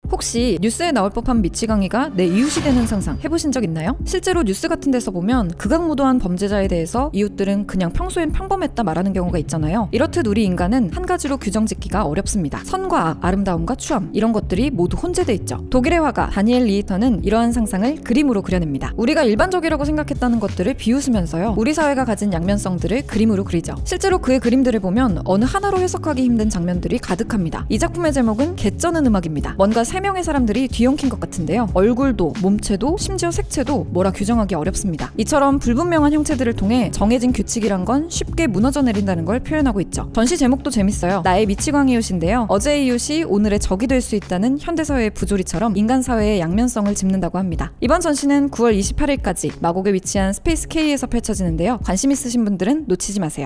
혹시 뉴스에 나올 법한 미치광이가 내 이웃이 되는 상상 해보신 적 있나요? 실제로 뉴스 같은 데서 보면 극악무도한 범죄자에 대해서 이웃들은 그냥 평소엔 평범했다 말하는 경우가 있잖아요. 이렇듯 우리 인간은 한 가지로 규정짓기가 어렵습니다. 선과 악, 아름다움과 추함, 이런 것들이 모두 혼재돼 있죠. 독일의 화가 다니엘 리히터는 이러한 상상을 그림으로 그려냅니다. 우리가 일반적이라고 생각했다는 것들을 비웃으면서요, 우리 사회가 가진 양면성들을 그림으로 그리죠. 실제로 그의 그림들을 보면 어느 하나로 해석하기 힘든 장면들이 가득합니다. 이 작품의 제목은 개쩌는 음악입니다. 뭔가 세 명의 사람들이 뒤엉킨 것 같은데요. 얼굴도, 몸체도, 심지어 색채도 뭐라 규정하기 어렵습니다. 이처럼 불분명한 형체들을 통해 정해진 규칙이란 건 쉽게 무너져 내린다는 걸 표현하고 있죠. 전시 제목도 재밌어요. 나의 미치광이 이웃인데요. 어제의 이웃이 오늘의 적이 될 수 있다는 현대사회의 부조리처럼 인간 사회의 양면성을 짚는다고 합니다. 이번 전시는 9월 28일까지 마곡에 위치한 스페이스 K에서 펼쳐지는데요. 관심 있으신 분들은 놓치지 마세요.